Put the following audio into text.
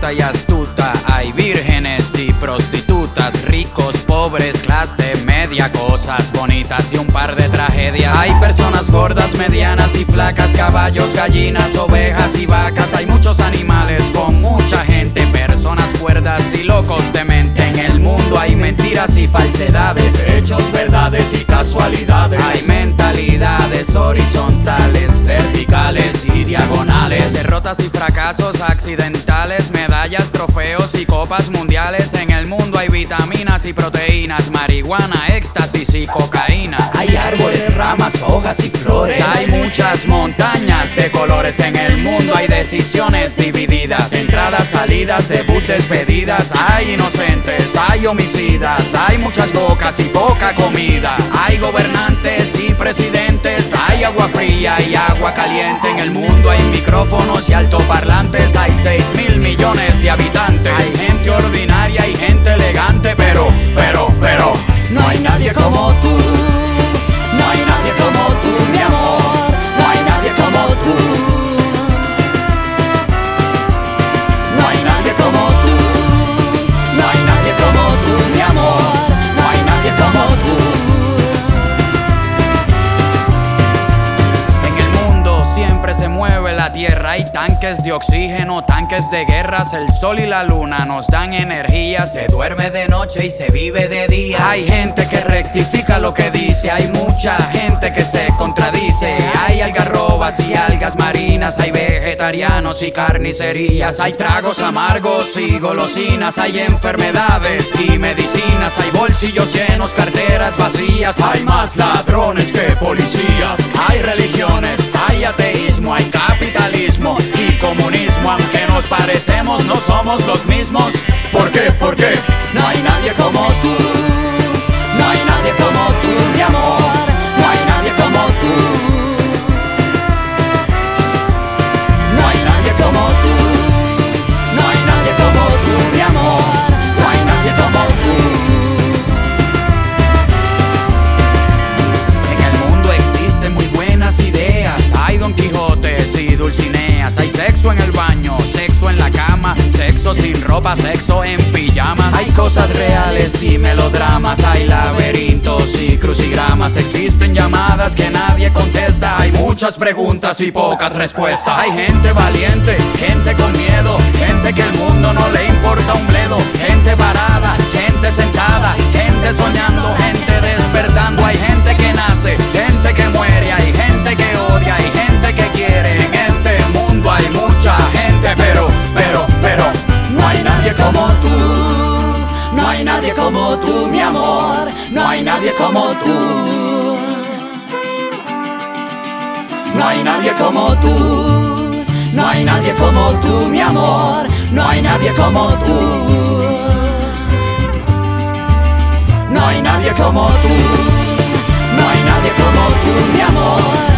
culta y astuta. Hay vírgenes y prostitutas, ricos, pobres, clase media, cosas bonitas y un par de tragedias. Hay personas gordas, medianas y flacas, caballos, gallinas, ovejas y vacas. Hay muchos animales con mucha gente, personas cuerdas y locos de mente. En el mundo hay mentiras y falsedades, hechos, verdades y casualidades. Hay mentalidades horizontales, verticales y diagonales, derrotas y fracasos accidentales, medallas, trofeos y copas mundiales. En el mundo hay vitaminas y proteínas, marihuana, éxtasis y cocaína. Hay árboles, ramas, hojas y flores. Hay muchas montañas de colores. En el mundo hay decisiones divididas, entradas, salidas, debut, despedidas. Hay inocentes, hay homicidas, hay muchas bocas y poca comida. Hay gobernantes y presidentes, hay agua fría y agua caliente. En el mundo hay micrófonos y altoparlantes, hay 6.000 millones de habitantes. Hay gente ordinaria y gente elegante, pero no hay nadie como tú. No hay nadie como tú, mi amor. No hay nadie como tú. No hay nadie como tú. No hay nadie como tú, mi amor. No hay nadie como tú. en el mundo siempre se mueve la tierra. Hay tanques de oxígeno, tanques de guerras. El sol y la luna nos dan energía. Se duerme de noche y se vive de día. Hay gente que rectifica lo que dice, hay mucha gente que se contradice. Hay algarrobas y algas marinas, hay vegetarianos y carnicerías. Hay tragos amargos y golosinas, hay enfermedades y medicinas. Hay bolsillos llenos, carteras vacías. Hay más ladrones que policías. Hay religiones, hay ateísmo, hay capitalismo y comunismo. Aunque nos parecemos, no somos los mismos. ¿Por qué? ¿Por qué? No hay nadie como tú. No hay nadie como tú, mi amor. No hay nadie como tú. No hay nadie como tú. No hay nadie como tú, mi amor. No hay nadie como tú. En el mundo existen muy buenas ideas. Hay Don Quijotes y Dulcineas. Hay sexo en el baño, sexo en la cama, sexo sin ropa, sexo en pijamas. Hay cosas reales y melodramas. Hay laberintos y crucigramas. Existen llamadas que nadie contesta. Hay muchas preguntas y pocas respuestas. Hay gente valiente, gente con miedo, gente que el mundo no le importa un bledo. Gente parada, gente sentada, gente soñando, gente despertando. Hay gente que nace, gente que muere. Hay gente que odia, hay gente que quiere. En este mundo hay mucha gente, pero no hay nadie como tú. No hay nadie como tú, mi amor. No hay nadie como tú. No hay nadie como tú. No hay nadie como tú, mi amor. No hay nadie como tú. No hay nadie como tú. No hay nadie como tú, mi amor.